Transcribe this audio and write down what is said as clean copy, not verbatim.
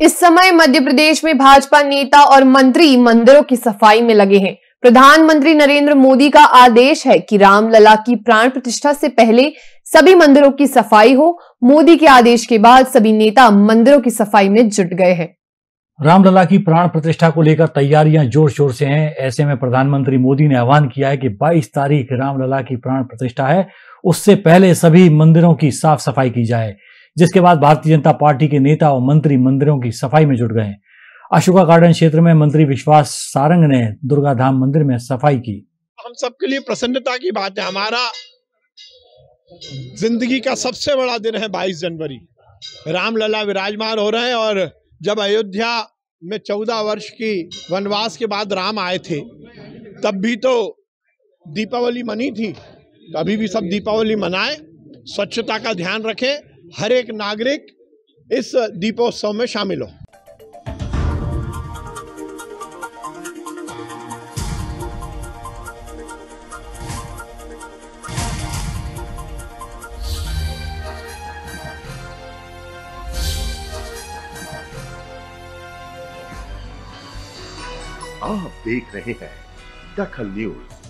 इस समय मध्य प्रदेश में भाजपा नेता और मंत्री मंदिरों की सफाई में लगे हैं। प्रधानमंत्री नरेंद्र मोदी का आदेश है कि रामलला की प्राण प्रतिष्ठा से पहले सभी मंदिरों की सफाई हो। मोदी के आदेश के बाद सभी नेता मंदिरों की सफाई में जुट गए हैं। रामलला की प्राण प्रतिष्ठा को लेकर तैयारियां जोर शोर से हैं। ऐसे में प्रधानमंत्री मोदी ने आह्वान किया है कि 22 तारीख रामलला की प्राण प्रतिष्ठा है, उससे पहले सभी मंदिरों की साफ सफाई की जाए। जिसके बाद भारतीय जनता पार्टी के नेता और मंत्री मंदिरों की सफाई में जुट गए। अशोका गार्डन क्षेत्र में मंत्री विश्वास सारंग ने दुर्गा धाम मंदिर में सफाई की। हम सबके लिए प्रसन्नता की बात है। हमारा जिंदगी का सबसे बड़ा दिन है 22 जनवरी। रामलला विराजमान हो रहे हैं और जब अयोध्या में 14 वर्ष की वनवास के बाद राम आए थे तब भी तो दीपावली मनी थी। तो अभी भी सब दीपावली मनाएं, स्वच्छता का ध्यान रखें, हर एक नागरिक इस दीपोत्सव में शामिल हो। आप देख रहे हैं दखल न्यूज।